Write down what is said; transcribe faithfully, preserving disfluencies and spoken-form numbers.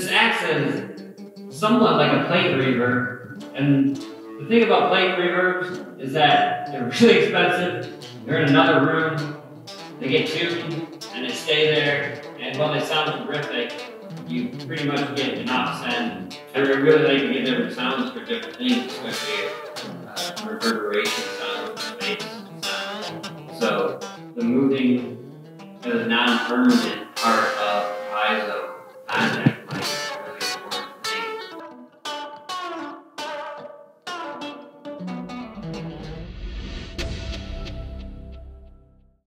this acts as somewhat like a plate reverb. And the thing about plate reverbs is that they're really expensive. They're in another room, they get tuned, and they stay there. And while they sound terrific, you pretty much get an off-send. I really like to get different sounds for different things, especially uh, reverberation sounds, bass sounds. So the moving is a non-permanent part of piezo.